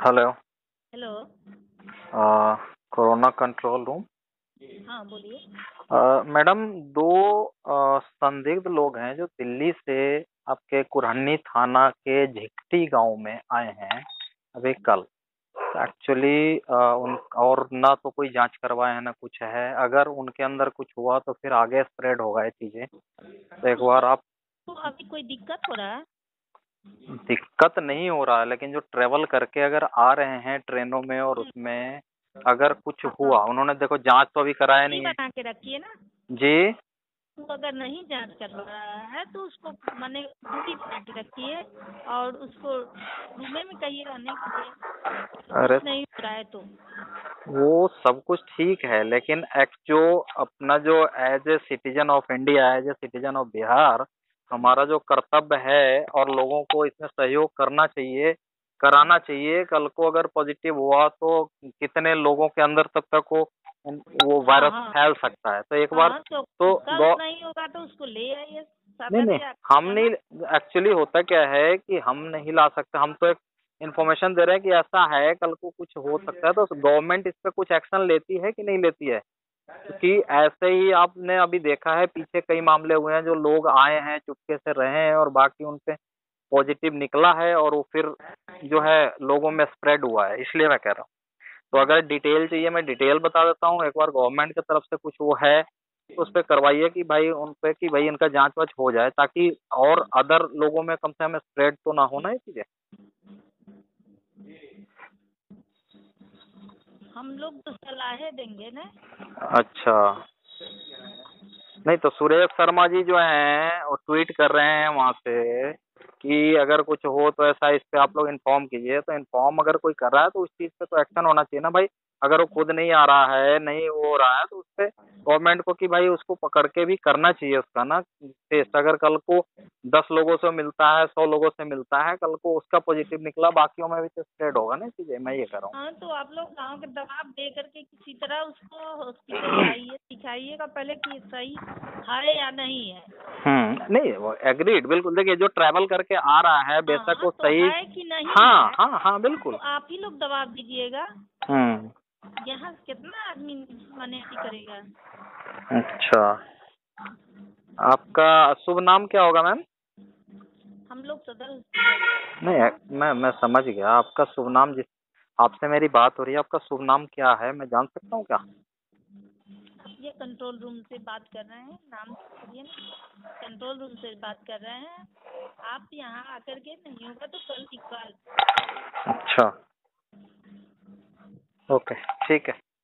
Hello. Hello. Corona control room. हाँ बोलिए। Madam, दो संदिग्ध लोग हैं जो दिल्ली से आपके कुरहनी थाना के झिकटी गांव में आए हैं अभी कल। एक्चुअली उन और ना तो कोई जांच करवाए हैं ना कुछ है। अगर उनके अंदर कुछ हुआ तो फिर आगे स्प्रेड होगा ये चीजें। तो एक बार आप। तो अभी कोई दिक्कत हो रहा है? दिक्कत नहीं हो रहा है, लेकिन जो ट्रेवल करके अगर आ रहे हैं ट्रेनों में और उसमें अगर कुछ हुआ, उन्होंने देखो जांच तो अभी कराया नहीं है बना के रखिए ना। जी। तो अगर नहीं जांच करवा रहा है तो उसको माने दूरी बना के रखिए और उसको रूमे में कहिए रहने के लिए। अरे कुछ नहीं हो रहा है तो वो सब कुछ ठीक है, लेकिन जो अपना जो as a citizen of India, as a citizen of Bihar, हमारा जो कर्तव्य है और लोगों को इसमें सहयोग करना चाहिए, कराना चाहिए। कल को अगर पॉजिटिव हुआ तो कितने लोगों के अंदर तब तक वो हाँ वायरस हाँ फैल सकता है। तो एक बार हाँ। तो तो कल नहीं होगा तो उसको ले आइए नहीं सदर नहीं, या हम नहीं। थाना। एक्चुअली होता क्या है कि हम नहीं ला सकते, हम तो एक इन्फॉर्मेशन दे रहे हैं कि ऐसा है, कल को कुछ हो सकता है। तो गवर्नमेंट इस पे कुछ एक्शन लेती है कि नहीं लेती है? क्योंकि ऐसे ही आपने अभी देखा है, पीछे कई मामले हुए हैं जो लोग आए हैं चुपके से रहे हैं और बाकी उनसे पॉजिटिव निकला है और वो फिर जो है लोगों में स्प्रेड हुआ है। इसलिए मैं कह रहा हूँ, तो अगर डिटेल चाहिए मैं डिटेल बता देता हूँ। एक बार गवर्नमेंट की तरफ से कुछ वो है तो उस पर करवाइए कि भाई उन पे कि भाई इनका जांच वाच हो जाए, ताकि और अदर लोगों में कम से कम स्प्रेड तो ना होना ये चीजें। हम लोग तो सलाहें देंगे ना। अच्छा। नहीं तो सुरेश शर्मा जी जो हैं वो ट्वीट कर रहे हैं वहां से कि अगर कुछ हो तो ऐसा इस पे आप लोग इन्फॉर्म कीजिए। तो इन्फॉर्म अगर कोई कर रहा है तो उस चीज पे तो एक्शन होना चाहिए ना भाई। अगर वो खुद नहीं आ रहा है, नहीं वो हो रहा है, तो उस पे गवर्नमेंट को कि भाई उसको पकड़ के भी करना चाहिए उसका ना टेस्ट। अगर कल को 10 लोगों से मिलता है, 100 लोगों से मिलता है, कल को उसका पॉजिटिव निकला, बाकियों में भी तो स्प्रेड होगा ना चीजें। मैं ये कह रहा हूँ। हाँ तो आप लोग गांव के दबाव दे करके किसी तरह उसको हॉस्पिटल लाइए, दिखाइएगा पहले कि सही है या नहीं है। नहीं वो एग्रीड, बिल्कुल। देखिए जो ट्रैवल करके आ रहा है बेशक हाँ वो तो सही। है कि नहीं हाँ है हाँ हाँ, तो बिल्कुल। आप ही लोग दबाव दीजिएगा। हम्म। यहाँ कितना आदमी माने अथी करेगा। अच्छा, आपका शुभ नाम क्या होगा मैम? हम लोग सदर हॉस्पिटल। नहीं, मैं समझ गया आपका शुभ नाम। जिस आपसे मेरी बात हो रही है, आपका शुभ नाम क्या है, मैं जान सकता हूँ क्या? ये कंट्रोल रूम से बात कर रहे हैं, नाम करिए ना। कंट्रोल रूम से बात कर रहे हैं। आप यहाँ आकर के नहीं होगा तो कल दिखवा। अच्छा, ओके, ठीक है।